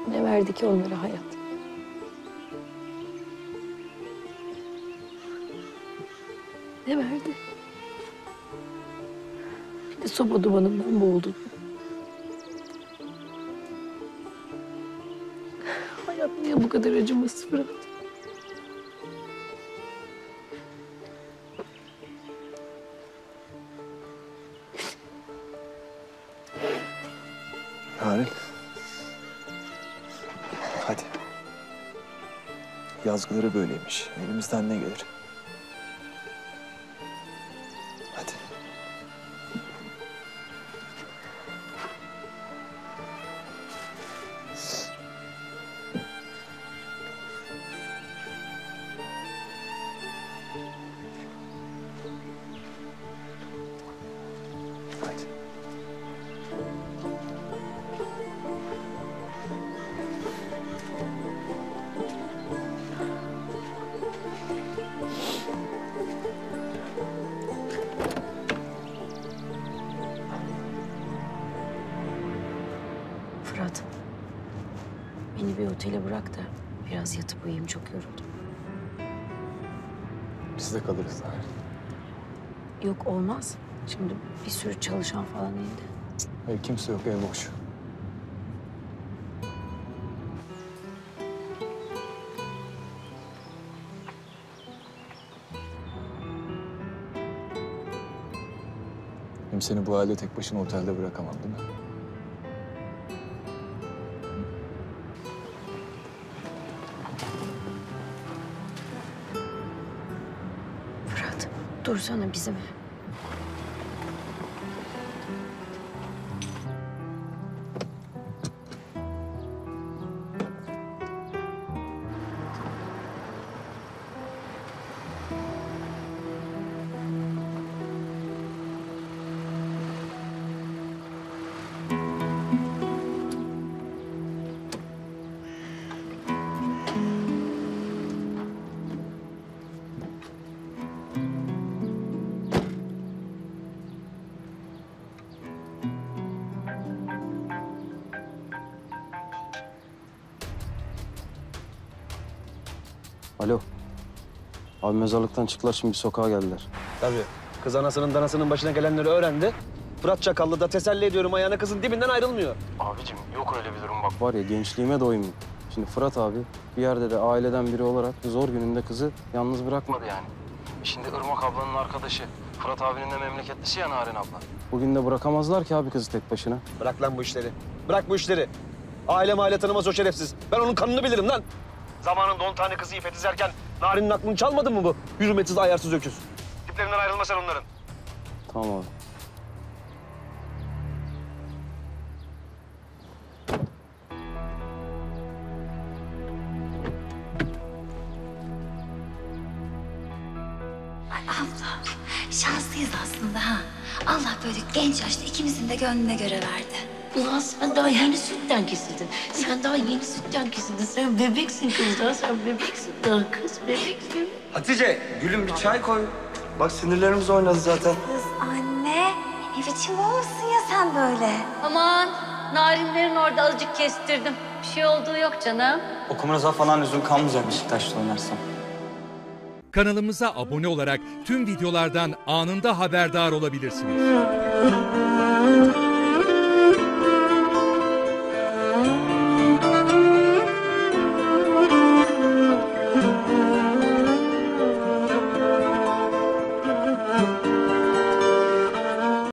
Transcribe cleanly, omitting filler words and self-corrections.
Ne verdi ki onlara hayat? Ne verdi? Bir de soba dumanından boğuldum. Hayat niye bu kadar acımasız Fırat? Narin. Hadi. Yazgıları böyleymiş. Elimizden ne gelir? Hadi. Hadi. Fırat, beni bir otele bırak da biraz yatıp uyuyayım, çok yoruldum. Biz de kalırız Narin. Yok olmaz. Şimdi bir sürü çalışan falan evde. Hayır, kimse yok, ev boş. Hem seni bu halde tek başına otelde bırakamam değil mi? Fırat, dursana bizim ev. Alo. Abi mezarlıktan çıktılar, şimdi sokağa geldiler. Tabii. Kız anasının danasının başına gelenleri öğrendi. Fırat Çakallı da teselli ediyorum ayağına kızın dibinden ayrılmıyor. Abicim yok öyle bir durum bak. Var ya, gençliğime doymuyor. Şimdi Fırat abi bir yerde de aileden biri olarak zor gününde kızı yalnız bırakmadı yani. Şimdi Irmak ablanın arkadaşı. Fırat abinin de memleketlisi ya Narin abla. Bugün de bırakamazlar ki abi kızı tek başına. Bırak lan bu işleri. Bırak bu işleri. Aile tanımaz o şerefsiz. Ben onun kanını bilirim lan. Zamanında 10 tane kızı ipe dizerken Narin'in aklını çalmadı mı bu hürmetsiz, ayarsız öküz? Tiplerinden ayrılma sen onların. Tamam abi. Ay abla, şanslıyız aslında ha. Allah böyle genç yaşta ikimizin de gönlüne göre verdi. Ulan sen daha yeni sütten kesildin. Sen daha yeni sütten kesildin. Sen bebeksin kız daha. Sen bebeksin daha kız, bebeksin. Hatice, gülüm bir çay koy. Bak sinirlerimiz oynadı zaten. Kız anne, ne biçim olmuşsun ya sen böyle? Aman, narinlerin orada azıcık kestirdim. Bir şey olduğu yok canım. Okumanıza falan lüzum kalmayacak Beşiktaş'ta oynarsam. Kanalımıza abone olarak tüm videolardan anında haberdar olabilirsiniz.